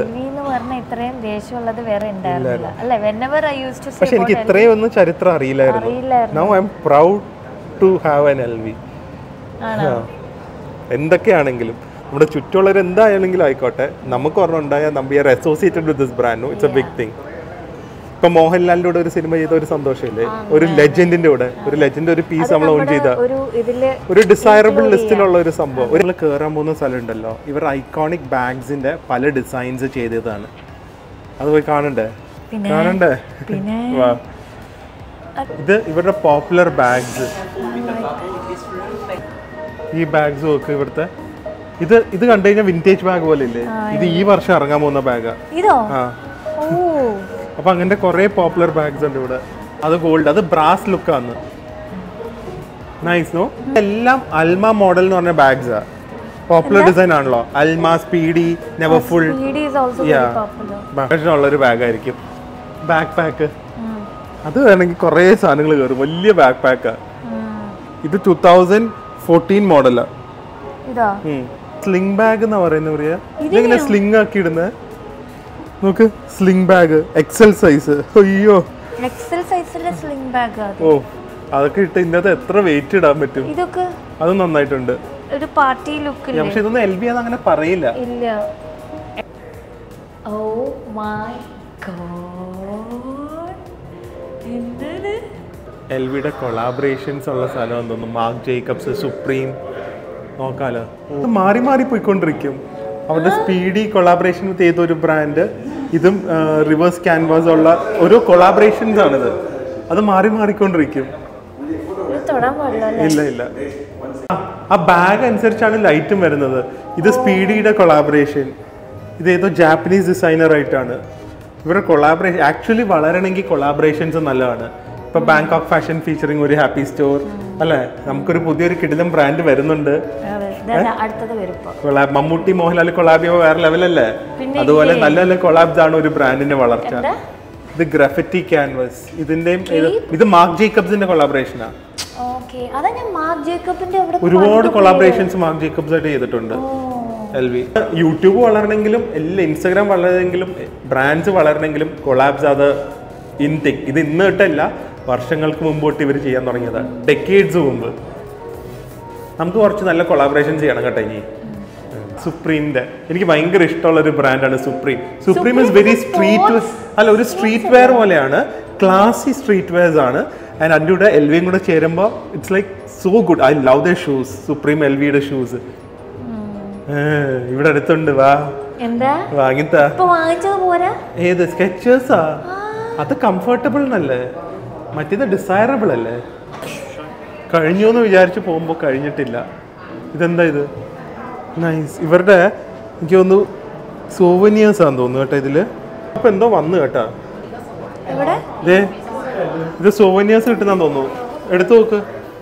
പക്ഷെ എനിക്ക് ഇത്രയും ഒന്നും ചരിത്രം അറിയില്ലായിരുന്നു. Now I am proud to have an L V. എന്തൊക്കെയാണെങ്കിലും നമ്മുടെ ചുറ്റുമുള്ളവർ എന്തായാലെങ്കിലും ആയിക്കോട്ടെ, നമുക്ക് ഒരെണ്ണം ഉണ്ടായാൽ നമ്മൾ are associated with this brand. It's a big thing. ഇപ്പൊ മോഹൻലാലിന്റെ കൂടെ ഒരു സിനിമ ചെയ്ത ഒരു സന്തോഷമില്ലേ? ഒരു ലെജൻഡിന്റെ കൂടെ ഒരു ലെജൻഡ് ഒരു പീസ് നമ്മൾ ഓൺ ചെയ്ത ഒരു ഡിസൈറബിൾ ലിസ്റ്റിലുള്ള ഒരു സംഭവം. ഒരു കയറാൻ പോകുന്ന സ്ഥലം ഉണ്ടല്ലോ, ഇവർ ഐക്കോണിക് ബാഗ്സിന്റെ പല ഡിസൈൻസ് ചെയ്തതാണ്. അത് പോയി കാണണ്ടേ? കാണണ്ടേ? ഇത് ഇവരുടെ പോപ്പുലർ ബാഗ്സ്. ഈ ബാഗ്സ് നോക്ക് ഇവിടുത്തെ. ഇത് ഇത് കണ്ടു കഴിഞ്ഞാൽ വിന്റേജ് ബാഗ് പോലെ ഇല്ലേ? ഇത് ഈ വർഷം ഇറങ്ങാൻ പോകുന്ന ബാഗാ. ആ, അപ്പൊ അങ്ങനത്തെ കുറെ പോപ്പുലർ ബാഗ്സ് ഉണ്ട് ഇവിടെ. അത് ഗോൾഡ്, അത് ബ്രാസ് ലുക്കാണ്. Nice no? എല്ലാം അൽമ മോഡൽ എന്ന് പറഞ്ഞ ബാഗ്സാ. പോപ്പുലർ ഡിസൈൻ ആണല്ലോ. അൽമ, സ്പീഡി, നെവർഫുൾ ഉള്ളൊരു ബാഗായിരിക്കും. ബാക്ക് പാക്ക് അത് വേണമെങ്കിൽ കുറെ സാധനങ്ങൾ കയറും. വലിയ ബാക്ക് പാക്കാ. ഇത് ടൂ തൗസൻഡ് ഫോർട്ടീൻ മോഡലാ. സ്ലിംഗ് ബാഗ് എന്നാ പറയുന്നത്. പറയാ ഇതെങ്ങനെ സ്ലിംഗ് ആക്കി ഇടുന്നത് നോക്ക്. Sling bag XL size. അയ്യോ, എക്സൽ സൈസിലെ സ്ലിംഗ് ബാഗ്. ഓ, അതൊക്കെ ഇട്ട് ഇതിനകത്ത് എത്ര വെയിറ്റ് ഇടാൻ പറ്റും? ഇതൊക്കെ അത് നന്നായിട്ടുണ്ട്. ഒരു പാർട്ടി ലുക്ക്. പക്ഷെ ഇതൊന്നും എൽ ബി അങ്ങനെ പറയില്ല. ഇല്ല. ഓ മൈ ഗോഡ്, എന്താണ്? എൽ വിയുടെ കൊളാബറേഷൻസ് ഉള്ള സ്ഥലം തോന്നുന്നു. Marc Jacobs, Supreme. നോക്കാലോ, മാറി മാറി പോയിക്കൊണ്ടിരിക്കും. അവരുടെ സ്പീഡി കൊളാബറേഷൻ വിത്ത് ഏതൊരു ബ്രാൻഡ്. ഇതും റിവേഴ്സ് ക്യാൻവാസ് ഉള്ള ഓരോ കൊളാബറേഷൻസ് ആണിത്. അത് മാറി മാറിക്കൊണ്ടിരിക്കും. ഇല്ല ഇല്ല, ആ ബാഗ് അനുസരിച്ചാണ് ലൈറ്റും വരുന്നത്. ഇത് സ്പീഡിയുടെ കൊളാബറേഷൻ. ഇത് ഏതോ ജാപ്പനീസ് ഡിസൈനർ ആയിട്ടാണ്. ഇവരുടെ കൊളാബറേഷൻ ആക്ച്വലി വളരണമെങ്കിൽ കൊളാബറേഷൻസ് നല്ലതാണ്. ഇപ്പൊ ബാങ്കോക്ക് ഫാഷൻ ഫീച്ചറിങ് ഒരു ഹാപ്പി സ്റ്റോർ അല്ലേ? നമുക്കൊരു പുതിയൊരു കിടിലം ബ്രാൻഡ് വരുന്നുണ്ട്. മമ്മൂട്ടി മോഹൻലാൽ കൊളാബ് ചെയ്യുമ്പോൾ വേറെ ലെവലല്ലേ? അതുപോലെ നല്ല നല്ല കൊളാബ്സ് ആണ് ഒരു ബ്രാൻഡിന്റെ വളർച്ച. ഇത് ഗ്രാഫിറ്റി ക്യാൻവാസ്. ഇതിന്റെയും ഇത് മാർക്ക് ജേക്കബ്സിന്റെ കൊളാബറേഷനാ. ഒരുപാട് കൊളാബറേഷൻസ് മാർക്ക് ജേക്കബ്സ് ആയിട്ട് ചെയ്തിട്ടുണ്ട് എൽ വി. യൂട്യൂബ് വളരണമെങ്കിലും എല്ലാ ഇൻസ്റ്റാഗ്രാം വളരണമെങ്കിലും ബ്രാൻഡ്സ് വളരണമെങ്കിലും കൊളാബ്സ് അത് ഇൻ തിങ്. ഇത് ഇന്ന് ഇട്ടല്ല, വർഷങ്ങൾക്ക് മുമ്പോട്ട് ഇവർ ചെയ്യാൻ തുടങ്ങിയതാണ്. ഡെക്കേഡ്സ് മുമ്പ്. നമുക്ക് കുറച്ച് നല്ല കൊളാബറേഷൻ ചെയ്യണം കേട്ടോ. ഇനി സുപ്രീമിന്റെ എനിക്ക് ഭയങ്കര ഇഷ്ടമുള്ള ഒരു ബ്രാൻഡാണ് Supreme. Supreme is very street, അല്ല ഒരു സ്ട്രീറ്റ് വെയർ പോലെയാണ്. ക്ലാസി സ്ട്രീറ്റ് വെയർസ് ആണ്. ആൻഡ് അതിൻ്റെ കൂടെ എൽ വിയും കൂടെ ചേരുമ്പോൾ it's like so good. I love the shoes, Supreme L വിയുടെ ഷൂസ്. ഇവിടെ അടുത്തുണ്ട്, വാ വാങ്ങിത്താ. ഏത് സ്കെച്ചേഴ്സാ? അത് കംഫർട്ടബിൾ എന്നല്ലേ, മറ്റേത് ഡിസൈറബിൾ അല്ലേ? കഴിഞ്ഞു എന്ന് വിചാരിച്ച് പോകുമ്പോൾ കഴിഞ്ഞിട്ടില്ല. ഇതെന്താ ഇത്? നൈസ്. ഇവരുടെ എനിക്ക് തോന്നുന്നു സോവനിയേഴ്സ് ആണെന്ന് തോന്നുന്നു കേട്ടോ ഇതില്. അപ്പൊ എന്തോ വന്നു കേട്ടാ, ഇത് സോവനിയേഴ്സ് കിട്ടുന്ന തോന്നുന്നു. എടുത്തു നോക്ക്.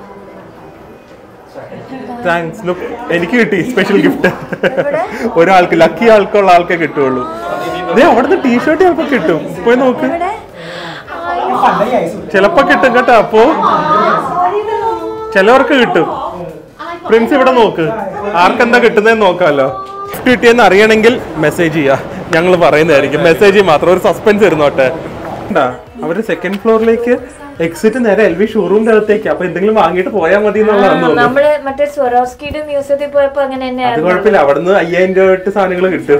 താങ്ക്സ്. ലുക്ക്, എനിക്ക് കിട്ടി സ്പെഷ്യൽ ഗിഫ്റ്റ്. ഒരാൾക്ക്, ലക്കി ആൾക്കുള്ള ആൾക്കേ കിട്ടുള്ളൂ. ഇതേ അവിടുന്ന് ടീഷർട്ട് ചിലപ്പോ കിട്ടും, പോയി നോക്ക്. ചിലപ്പോ കിട്ടും കേട്ടോ. അപ്പോ ചിലവർക്ക് കിട്ടും. പ്രിൻസ് ഇവിടെ നോക്ക്, ആർക്കെന്താ കിട്ടുന്നതെന്ന് നോക്കാമല്ലോ. ഗിഫ്റ്റ് കിട്ടിയെന്ന് അറിയണമെങ്കിൽ മെസ്സേജ് ചെയ്യാ, ഞങ്ങൾ പറയുന്നതായിരിക്കും. മെസ്സേജ് മാത്രം, ഒരു സസ്പെൻസ് ഇരുന്നോട്ടെ. അവര് സെക്കൻഡ് ഫ്ലോറിലേക്ക് എക്സിറ്റ് നേരെ എൽ വി ഷോറൂമിന്റെ അകത്തേക്ക്. അപ്പൊ എന്തെങ്കിലും വാങ്ങിയിട്ട് പോയാൽ മതി എന്നുള്ളതാണ്. അത് കുഴപ്പമില്ല, അവിടുന്ന് അയ്യായിരം രൂപ ഇട്ട് സാധനങ്ങൾ കിട്ടും.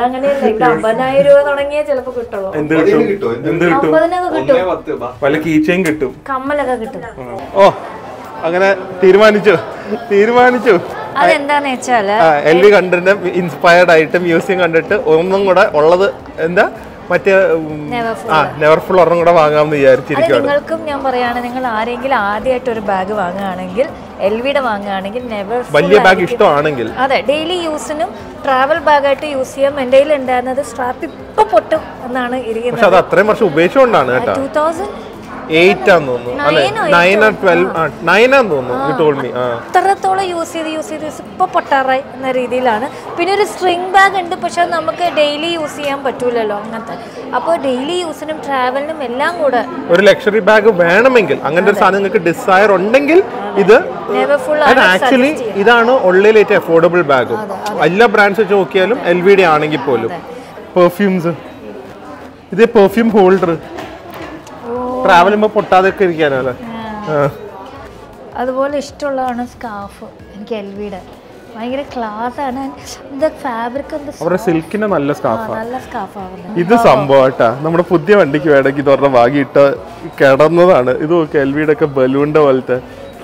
എന്ത് കിട്ടും? എന്ത് കിട്ടും? വല്ല കീച്ചയും കിട്ടും. ഓ, അങ്ങനെ തീരുമാനിച്ചു തീരുമാനിച്ചു അതെന്താന്ന് വെച്ചാല് എൽ വി കണ്ടിട്ട് ഇൻസ്പയർഡ് ആയിട്ട് മ്യൂസിയം കണ്ടിട്ട് ഒന്നും കൂടെ ഉള്ളത് എന്താ, മറ്റേ നെവർഫുൾ ഒരെണ്ണം കൂടെ വാങ്ങാമെന്ന് വിചാരിച്ചിരിക്കുകയാണ്. നിങ്ങൾക്കും ഞാൻ പറയാണ്, നിങ്ങൾ ആരെങ്കിലും ആദ്യമായിട്ട് ഒരു ബാഗ് വാങ്ങുകയാണെങ്കിൽ, എൽ വിയുടെ വാങ്ങുകയാണെങ്കിൽ നെവർ വലിയ ബാഗ് ഇഷ്ടമാണെങ്കിൽ, അതെ, ഡെയിലി യൂസിനും ട്രാവൽ ബാഗായിട്ട് യൂസ് ചെയ്യാം. എൻ്റെ കയ്യിൽ ഉണ്ടായിരുന്നത് സ്ട്രാപ്പ് ഇപ്പൊ പൊട്ടും എന്നാണ് ഇരിക്കുന്നത്. പക്ഷെ അത് അത്രയും വർഷം ഉപയോഗിച്ചുകൊണ്ടാണ് കേട്ടോ. ടൂ തൗസൻഡ് എയ്റ്റ് ആന്ന് തോന്നുന്നു, അല്ലെ നയൻ ഓർ ട്വൽവ് നയൻ ആന്ന് തോന്നുന്നു. അത്രത്തോളം യൂസ് ചെയ്ത് യൂസ് ചെയ്ത് യൂസ് ഇപ്പൊ പൊട്ടാറായി എന്ന രീതിയിലാണ്. പിന്നെ ഒരു സ്ട്രിങ് ബാഗ് ഉണ്ട്, പക്ഷെ നമുക്ക് ഡെയിലി യൂസ് ചെയ്യാൻ പറ്റൂലല്ലോ അങ്ങനത്തെ. അപ്പോൾ ഡെയിലി യൂസിനും ട്രാവലിനും എല്ലാം കൂടെ ഒരു ലക്ഷറി ബാഗ് വേണമെങ്കിൽ, അങ്ങനത്തെ ഒരു സാധനം നിങ്ങൾക്ക് ഡിസയർ ഉണ്ടെങ്കിൽ ഇത് ആക്ച്വലി ഇതാണ് ഉള്ളിൽ ഏറ്റവും അഫോർഡബിൾ ബാഗ്. എല്ലാ ബ്രാൻഡ്സ് വെച്ച് നോക്കിയാലും എൽ വിയുടെ ആണെങ്കിൽ പോലും. പെർഫ്യൂംസ്, ഇത് പെർഫ്യൂം ഹോൾഡർ, ട്രാവൽ ചെയ്യുമ്പോൾ പൊട്ടാതൊക്കെ ഇരിക്കാനല്ലേ. അതുപോലെ ഇഷ്ടമുള്ളതാണ് സ്കാർഫ്. എനിക്ക് എൽ വിയുടെ ഭയങ്കര ക്ലാസ് ആണ്. ഫാബ്രിക് അവരുടെ സിൽക്കിന്റെ നല്ല സ്കാർഫ്, നല്ല സ്കാർഫാണ് ഇത്. സംഭവം കേട്ടാ, നമ്മുടെ പുതിയ വണ്ടിക്ക് വേണമെങ്കിൽ ഇതൊരെണ്ണം വാങ്ങിയിട്ട് കിടന്നതാണ്. ഇത് നോക്കി, എൽ വിയുടെ ഒക്കെ ബലൂണിന്റെ പോലത്തെ.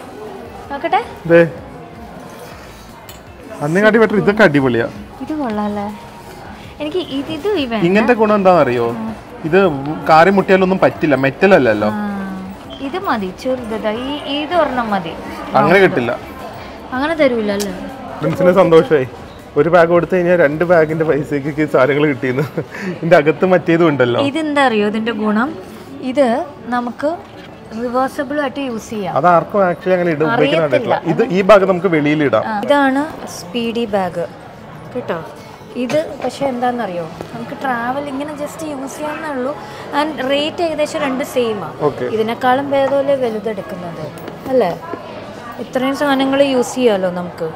അന്നേക്കാട്ടി ബെറ്റർ ഇതൊക്കെ അടിപൊളിയാ. ഇത് കൊള്ളാല്ലേ. എനിക്ക് ഇത് ഇങ്ങനത്തെ ഗുണം എന്താണെന്നറിയോ, ഇത് കാറി മുട്ടിയാലൊന്നും പറ്റില്ല, മെറ്റൽ അല്ലല്ലോ. ഇത് മതി, ചെറുതാ. ഇത് ഒരെണ്ണം മതി. അങ്ങനെ കിട്ടില്ല, അങ്ങനെ തരൂലല്ലോ. പ്രിൻസിന് സന്തോഷമായി. ഒരു ബാഗ് കൊടുത്തു കഴിഞ്ഞാൽ രണ്ട് ബാഗിന്റെ പൈസക്ക് സാധനങ്ങൾ കിട്ടിയെന്ന്. ഇതിന്റെ അകത്ത് മറ്റേതും ഉണ്ടല്ലോ. ഇതെന്താ അറിയോ ഇതിന്റെ ഗുണം? ഇത് നമുക്ക് റിവേഴ്സിബിൾ ആയിട്ട് യൂസ് ചെയ്യാം. അത് ആർക്കും ആക്ച്വലി അങ്ങനെ ഇടാൻ ഉപയോഗിക്കുന്നില്ല. ഇത് ഈ ബാഗ് നമുക്ക് വെളിയിൽ ഇടാം. ഇതാണ് സ്പീഡി ബാഗ് കേട്ടോ. ഇത് പക്ഷെ എന്താണെന്നറിയോ, നമുക്ക് ട്രാവൽ ഇങ്ങനെ ജസ്റ്റ് യൂസ് ചെയ്യാന്നേ ഉള്ളൂ. ആൻഡ് റേറ്റ് ഏകദേശം രണ്ട് സെയിമാണ്. ഇതിനേക്കാളും ഭേദമല്ലേ വലുതെടുക്കുന്നത്, അല്ലേ? ഇത്രയും സാധനങ്ങൾ യൂസ് ചെയ്യാമല്ലോ നമുക്ക്.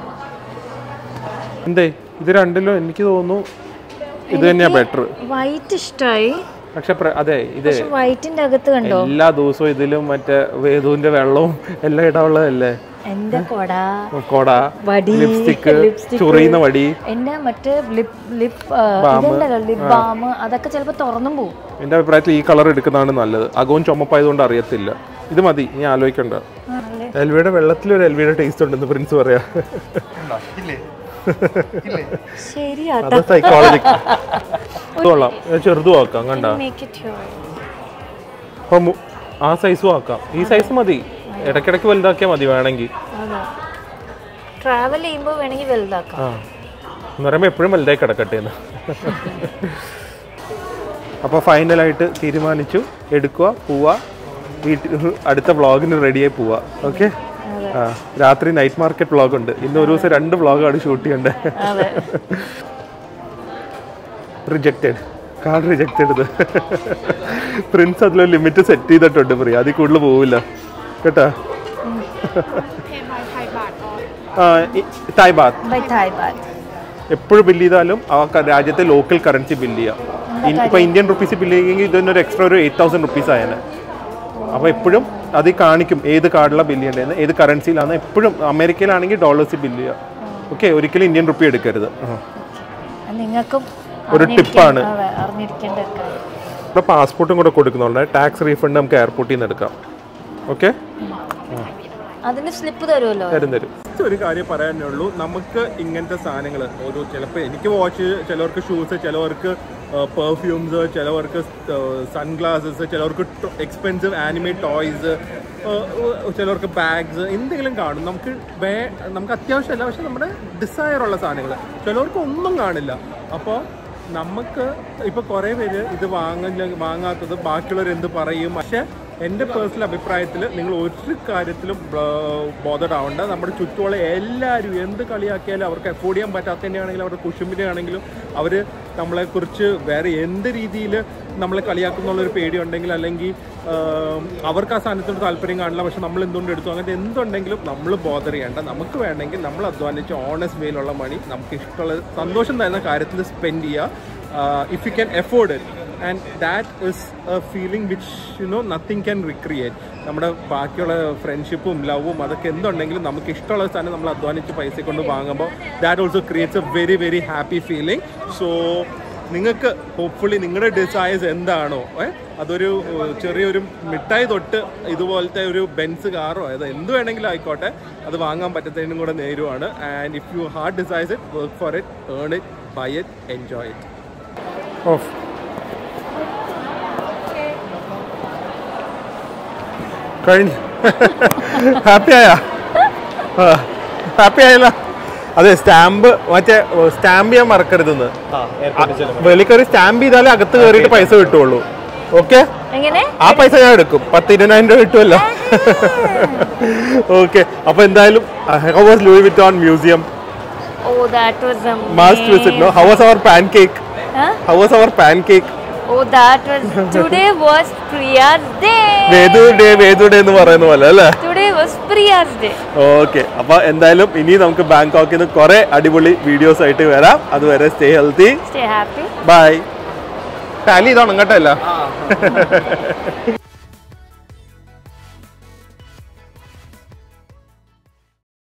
എന്തേ ഇത് രണ്ടിലും എനിക്ക് തോന്നുന്നു ഇത് തന്നെയാ ബെറ്റർ. വൈറ്റ് ഇഷ്ടമായി. പക്ഷെ അതെ, ഇത് വൈറ്റിന്റെ അകത്ത് കണ്ടോ, എല്ലാ ദിവസവും ഇതിലും മറ്റേ വേദുവിന്റെ വെള്ളവും എല്ലാം ഇടാനുള്ളതല്ലേ. എന്റെ കൊട, കൊട, ലിപ്സ്റ്റിക്, ചൊറിയുന്ന വടി, എന്റെ മറ്റേ ലിപ് ലിപ് ഇതുണ്ടല്ലോ, ലിപ് ബാം, അതൊക്കെ ചിലപ്പോ തുറന്നും പോകും. എന്റെ അഭിപ്രായത്തിൽ ഈ കളർ എടുക്കുന്നതാണ് നല്ലത്. അകവും ചുമപ്പായതുകൊണ്ട് അറിയത്തില്ല. ഇത് മതി, നീ ആലോചിക്കണ്ട. എൽവിയുടെ വെള്ളത്തിൽ ഒരു എൽവിയുടെ ടേസ്റ്റ് ഉണ്ടെന്ന് പ്രിൻസ് പറയാ. സൈക്കോളജി കൊള്ളാം. ചെറുതും ആക്കാം, കണ്ട ആ സൈസും ആക്കാം. ഈ സൈസ് മതി, ഇടയ്ക്കിടയ്ക്ക് വലുതാക്കിയാൽ മതി വേണമെങ്കിൽ. ട്രാവൽ ചെയ്യുമ്പോൾ വേണമെങ്കിൽ വലുതാക്കാം. എന്ന് പറയുമ്പോൾ എപ്പോഴും വലുതായി കിടക്കട്ടെ എന്ന്. അപ്പോൾ ഫൈനലായിട്ട് തീരുമാനിച്ചു, എടുക്കുക, പോവുക, വീട്ടിൽ അടുത്ത വ്ളോഗിന് റെഡിയായി പോവുക. ഓക്കെ. ആ, രാത്രി നൈറ്റ് മാർക്കറ്റ് വ്ളോഗ് ഉണ്ട്. ഇന്ന് ഒരു ദിവസം രണ്ട് വ്ളോഗാണ് ഷൂട്ട് ചെയ്യേണ്ടത്. Rejected, card rejected. ഇത് പ്രിൻസ് അതിലൊരു ലിമിറ്റ് സെറ്റ് ചെയ്തിട്ടുണ്ട്. പ്രിയ അതിൽ കൂടുതൽ പോവില്ല കേട്ടാ. തായ് ബാത്ത് എപ്പോഴും ബില്ല് ചെയ്താലും ആ രാജ്യത്തെ ലോക്കൽ കറൻസി ബില്ല് ചെയ്യാം. ഇപ്പൊ ഇന്ത്യൻ റുപ്പീസ് ബില്ല് ചെയ്യുമെങ്കിൽ ഇതിനൊരു എക്സ്ട്രാ ഒരു എയ്റ്റ് തൗസൻഡ് റുപ്പീസ് ആയാണ്. അപ്പോൾ എപ്പോഴും അത് കാണിക്കും ഏത് കാർഡിലാണ് ബില്ല് ചെയ്യേണ്ടതെന്ന്, ഏത് കറൻസിയിലാണ്. എപ്പോഴും അമേരിക്കയിലാണെങ്കിൽ ഡോളേഴ്സിൽ ബില്ല് ചെയ്യുക. ഓക്കെ, ഒരിക്കലും ഇന്ത്യൻ റുപ്പി എടുക്കരുത്. നിങ്ങൾക്കും ഒരു ടിപ്പാണ്. ഇവിടെ പാസ്പോർട്ടും കൂടെ കൊടുക്കുന്നുണ്ട്. ടാക്സ് റീഫണ്ട് നമുക്ക് എയർപോർട്ടിൽ നിന്ന് എടുക്കാം. ഓക്കെ അതിന് സ്ലിപ്പ് തരുമല്ലോ. തരും തരും. ഒരു കാര്യം പറയാനേ ഉള്ളൂ, നമുക്ക് ഇങ്ങനത്തെ സാധനങ്ങൾ ഒരു ചിലപ്പോൾ എനിക്ക് വാച്ച്, ചിലവർക്ക് ഷൂസ്, ചിലവർക്ക് പെർഫ്യൂംസ്, ചിലവർക്ക് സൺഗ്ലാസസ്, ചിലവർക്ക് എക്സ്പെൻസീവ് ആനിമേ ടോയ്സ്, ചിലവർക്ക് ബാഗ്സ്, എന്തെങ്കിലും കാണും. നമുക്ക് വേ നമുക്ക് അത്യാവശ്യമല്ല, പക്ഷെ നമ്മുടെ ഡിസയർ ഉള്ള സാധനങ്ങൾ ചിലവർക്ക് ഒന്നും കാണില്ല. അപ്പോൾ നമുക്ക് ഇപ്പോൾ കുറേ പേര് ഇത് വാങ്ങ വാങ്ങാത്തത് ബാക്കിയുള്ളവർ എന്ത് പറയും. പക്ഷെ എൻ്റെ പേഴ്സണൽ അഭിപ്രായത്തിൽ നിങ്ങൾ ഒരു കാര്യത്തിലും ബോധഡ് ആവണ്ട. നമ്മുടെ ചുറ്റുമുള്ള എല്ലാവരും എന്ത് കളിയാക്കിയാലും അവർക്ക് അഫോർഡ് ചെയ്യാൻ പറ്റാത്തതിൻ്റെ ആണെങ്കിലും അവരുടെ കുശുമ്പിൻ്റെ ആണെങ്കിലും അവർ നമ്മളെക്കുറിച്ച് വേറെ എന്ത് രീതിയിൽ നമ്മളെ കളിയാക്കുന്നുള്ളൊരു പേടിയുണ്ടെങ്കിൽ, അല്ലെങ്കിൽ അവർക്ക് ആ സാധനത്തോട് താല്പര്യം കാണില്ല പക്ഷെ നമ്മൾ എന്തുകൊണ്ട് എടുത്തു, അങ്ങനത്തെ എന്തുണ്ടെങ്കിലും നമ്മൾ ബോധർ ചെയ്യേണ്ട. നമുക്ക് വേണമെങ്കിൽ നമ്മൾ അധ്വാനിച്ച് ഓണസ്റ്റ് വേയിലുള്ള മണി നമുക്ക് ഇഷ്ടമുള്ള സന്തോഷം തരുന്ന കാര്യത്തിൽ സ്പെൻഡ് ചെയ്യുക. If you can afford it, and that is a feeling which you know nothing can recreate. നമ്മുടെ ബാക്കിയുള്ള ഫ്രണ്ട്ഷിപ്പും ലവും അതൊക്കെ എന്തുണ്ടെങ്കിലും നമുക്ക് ഇഷ്ടമുള്ള സാധനം നമ്മൾ അധ്വാനിച്ച് പൈസ കൊണ്ട് വാങ്ങുമ്പോൾ that also creates a very very happy feeling. So നിങ്ങൾക്ക് ഹോപ്പ്ഫുള്ളി നിങ്ങളുടെ ഡിസയേഴ്സ് എന്താണോ, അതൊരു ചെറിയൊരു മിഠായി തൊട്ട് ഇതുപോലത്തെ ഒരു ബെൻസ് കാറോ അത് എന്ത് വേണമെങ്കിലും ആയിക്കോട്ടെ, അത് വാങ്ങാൻ പറ്റത്തതിനും കൂടെ നേരുവാണ്. And if you heart desires it, work for it, earn it, buy it, enjoy it. Off കഴിഞ്ഞു. ഹാപ്പി ആയാ? ഹാപ്പി ആയല്ലോ. അതെ, സ്റ്റാമ്പ് മറ്റേ സ്റ്റാമ്പ് ചെയ്യാൻ മറക്കരുതെന്ന്. വെളിക്കൊരു സ്റ്റാമ്പ് ചെയ്താലേ അകത്ത് കയറിയിട്ട് പൈസ കിട്ടുള്ളൂ. ഓക്കെ, ആ പൈസ ഞാൻ എടുക്കും. പത്ത് ഇരുപതിനായിരം രൂപ കിട്ടുമല്ലോ. ഓക്കെ, അപ്പൊ എന്തായാലും how was Louis Vuitton Museum? Oh, that was amazing. Must visit, no? How was our pancake? Huh? How was our pancake? Oh, that was today was Priya's day. Vedu day, Vedu day എന്ന് പറയുന്ന പോലെ അല്ലേ? Today was Priya's day. Okay, അപ്പൊ എന്തായാലും ഇനി നമുക്ക് ബാങ്കോക്കിൽ നിന്ന് കുറെ അടിപൊളി വീഡിയോസ് ആയിട്ട് വരാം. അതുവരെ stay healthy, stay happy. Bye. ടാലി ഇതാണ് കേട്ടല്ല.